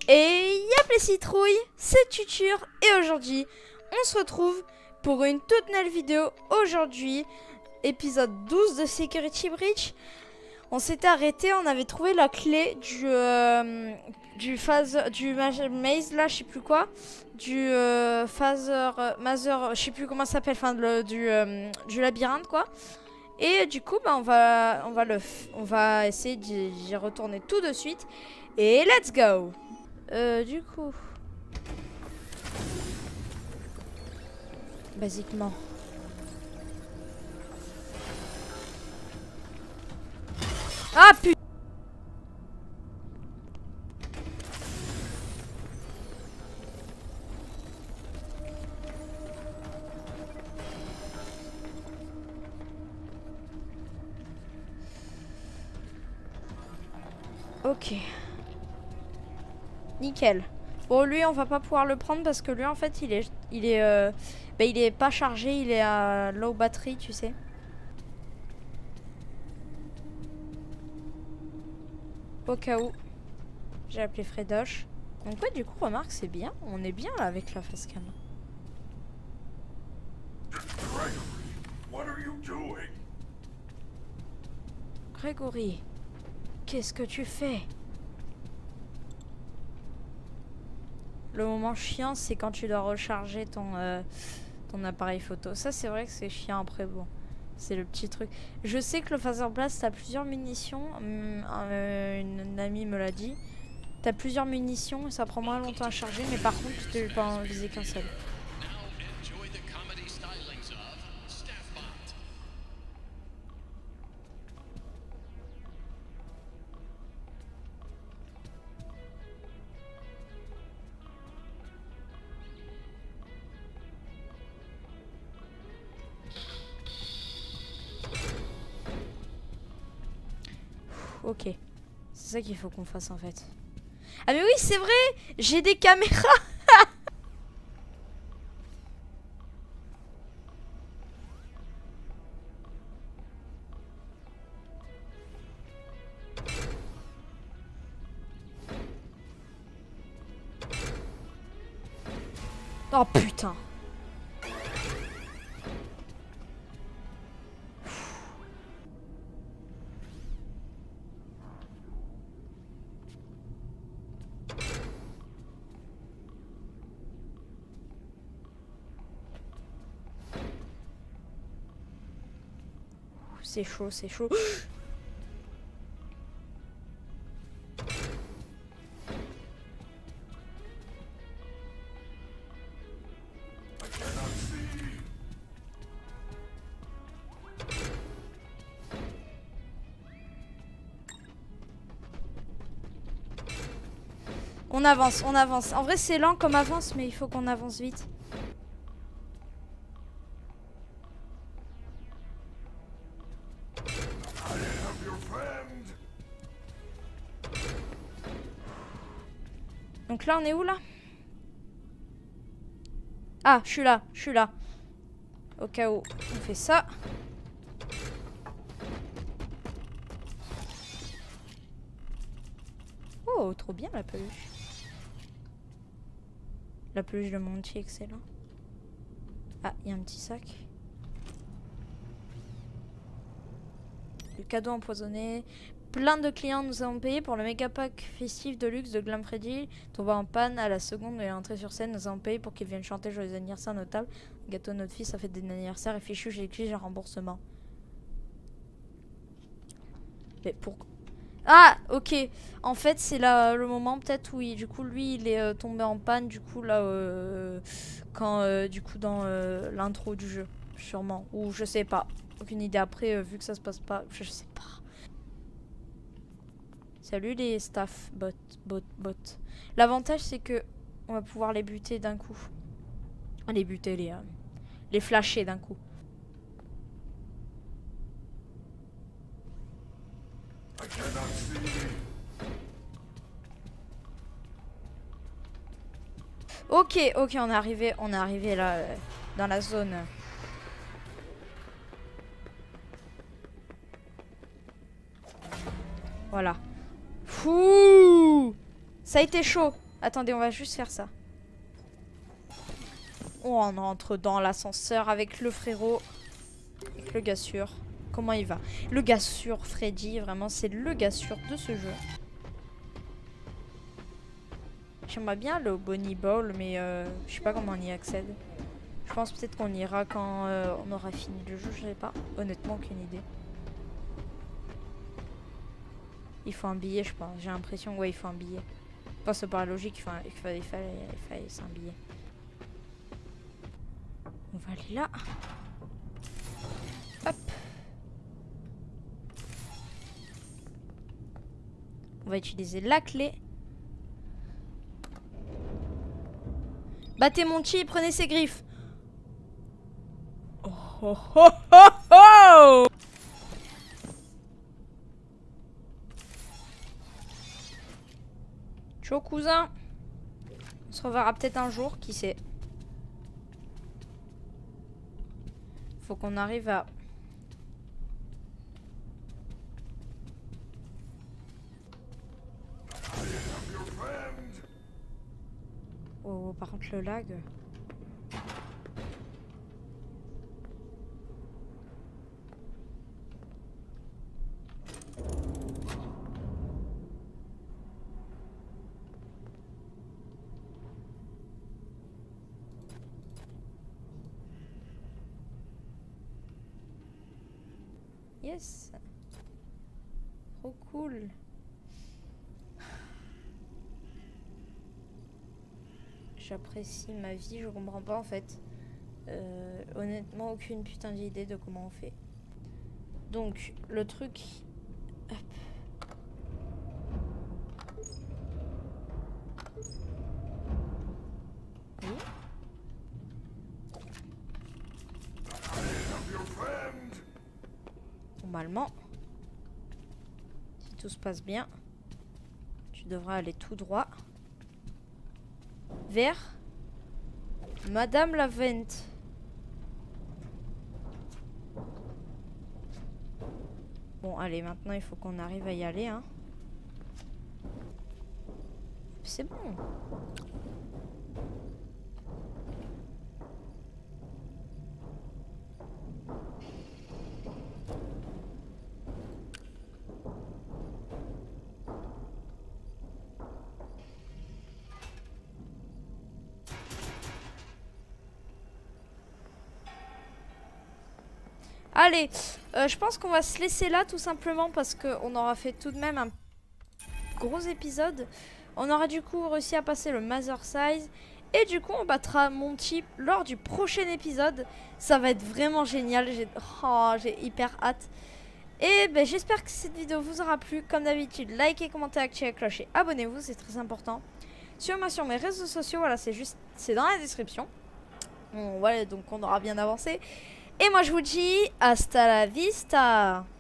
Et y'a les citrouilles, c'est Tutur et aujourd'hui on se retrouve pour une toute nouvelle vidéo. Aujourd'hui, épisode 12 de Security Breach. On s'était arrêté, on avait trouvé la clé du maze là, je sais plus quoi, du Mazer, je sais plus comment ça s'appelle, enfin du labyrinthe quoi. Et du coup, bah, on va essayer d'y retourner tout de suite. Et let's go. Du coup, basiquement. Ah putain. Ok. Nickel. Bon, lui, on va pas pouvoir le prendre parce que lui, en fait, il est pas chargé, il est à low battery, tu sais. Au cas où. J'ai appelé Fredoche. Donc ouais, du coup, remarque, c'est bien. On est bien là avec la facecam. Grégory, qu'est-ce que tu fais? Le moment chiant, c'est quand tu dois recharger ton appareil photo. Ça, c'est vrai que c'est chiant après, bon. C'est le petit truc. Je sais que le phaser blast, t'as plusieurs munitions. Une amie me l'a dit. T'as plusieurs munitions et ça prend moins longtemps à charger, mais par contre, tu peux pas en viser qu'un seul. Ok. C'est ça qu'il faut qu'on fasse en fait. Ah mais oui, c'est vrai, j'ai des caméras. Oh putain. C'est chaud, c'est chaud. On avance, on avance. En vrai, c'est lent comme avance, mais il faut qu'on avance vite. Donc là, on est où là? Ah, je suis là, je suis là. Au cas où, on fait ça. Oh, trop bien la peluche. La peluche de Monty, excellent. Ah, il y a un petit sac. Le cadeau empoisonné. Plein de clients nous avons payé pour le méga pack festif de luxe de Glam Freddy. Tombé en panne à la seconde et l'entrée sur scène. Nous avons payé pour qu'il vienne chanter joyeux anniversaire notable. Gâteau de notre fils a fait des anniversaires et fichu, j'ai écrit un remboursement. Mais pourquoi? Ah, ok. En fait, c'est là le moment peut-être où du coup lui il est tombé en panne du coup là quand du coup dans l'intro du jeu, sûrement. Ou je sais pas. Aucune idée après vu que ça se passe pas, je sais pas. Salut les staff bot. L'avantage c'est que on va pouvoir les buter d'un coup. Les buter, les flasher d'un coup. Ok, on est arrivé là dans la zone. Voilà. Fouh, ça a été chaud. Attendez, on va juste faire ça. Oh, on entre dans l'ascenseur avec le frérot. Avec le gars sûr. Comment il va? Le gars sûr, Freddy, vraiment, c'est le gars sûr de ce jeu. J'aimerais bien le Bonnie Ball, mais je sais pas comment on y accède. Je pense peut-être qu'on ira quand on aura fini le jeu, je sais pas. Honnêtement, aucune idée. Il faut un billet, je pense. J'ai l'impression, ouais, il faut un billet. Enfin, c'est pas logique, il fallait c'est un billet. On va aller là. Hop. On va utiliser la clé. Battez mon chi et prenez ses griffes. Oh oh oh oh oh! Ciao cousin. On se reverra peut-être un jour, qui sait. Faut qu'on arrive à... Oh, par contre le lag. Yes. Trop cool. J'apprécie ma vie, je comprends pas en fait. Honnêtement, aucune putain d'idée de comment on fait. Donc, le truc... Hop. Oui. Normalement, si tout se passe bien, tu devras aller tout droit vers Madame la Vente. Bon, allez, maintenant il faut qu'on arrive à y aller, hein. C'est bon. Allez, je pense qu'on va se laisser là tout simplement parce qu'on aura fait tout de même un gros épisode. On aura du coup réussi à passer le Mother Size. Et du coup on battra Monty lors du prochain épisode. Ça va être vraiment génial, j'ai hyper hâte. Et ben, j'espère que cette vidéo vous aura plu. Comme d'habitude, likez, commentez, activez la cloche et abonnez-vous, c'est très important. Suivez-moi sur mes réseaux sociaux, voilà, c'est dans la description. Bon, voilà, donc on aura bien avancé. Et moi je vous dis hasta la vista.